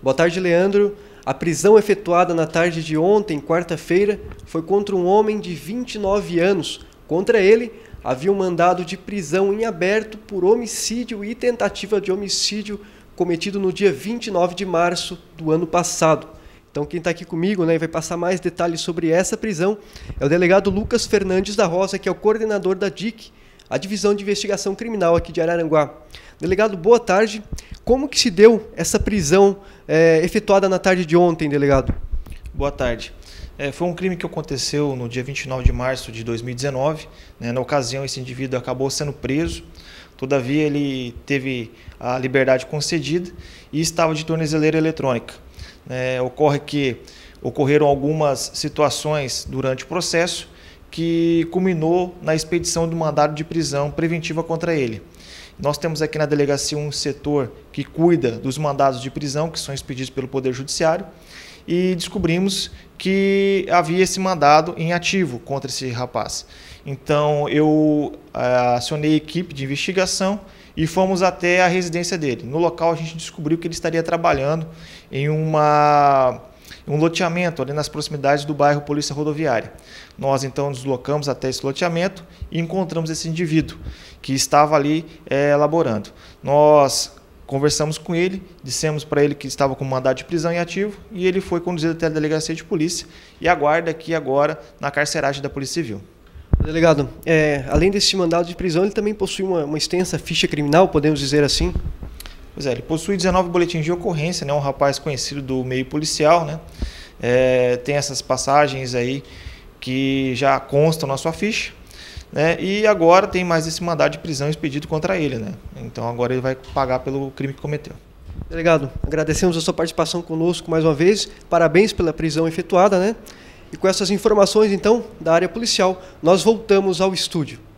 Boa tarde, Leandro. A prisão efetuada na tarde de ontem, quarta-feira, foi contra um homem de 29 anos. Contra ele, havia um mandado de prisão em aberto por homicídio e tentativa de homicídio cometido no dia 29 de março do ano passado. Então, quem está aqui comigo, né, vai passar mais detalhes sobre essa prisão é o delegado Lucas Fernandes da Rosa, que é o coordenador da DIC, a Divisão de Investigação Criminal aqui de Araranguá. Delegado, boa tarde. Como que se deu essa prisão efetuada na tarde de ontem, delegado? Boa tarde. Foi um crime que aconteceu no dia 29 de março de 2019. Na ocasião, esse indivíduo acabou sendo preso. Todavia, ele teve a liberdade concedida e estava de tornozeleira eletrônica. Ocorre que ocorreram algumas situações durante o processo que culminou na expedição do mandado de prisão preventiva contra ele. Nós temos aqui na delegacia um setor que cuida dos mandados de prisão que são expedidos pelo Poder Judiciário e descobrimos que havia esse mandado em ativo contra esse rapaz. Então eu acionei a equipe de investigação e fomos até a residência dele. No local a gente descobriu que ele estaria trabalhando em um loteamento ali nas proximidades do bairro Polícia Rodoviária. Nós então nos deslocamos até esse loteamento e encontramos esse indivíduo que estava ali laborando. Nós conversamos com ele, dissemos para ele que estava com mandado de prisão em ativo e ele foi conduzido até a delegacia de polícia e aguarda aqui agora na carceragem da Polícia Civil. Delegado, além desse mandado de prisão, ele também possui uma extensa ficha criminal, podemos dizer assim? Pois é, ele possui 19 boletins de ocorrência, né? Um rapaz conhecido do meio policial, né? Tem essas passagens aí que já constam na sua ficha, né? E agora tem mais esse mandado de prisão expedido contra ele, né? Então agora ele vai pagar pelo crime que cometeu. Delegado, agradecemos a sua participação conosco mais uma vez, parabéns pela prisão efetuada, né? E com essas informações, então, da área policial, nós voltamos ao estúdio.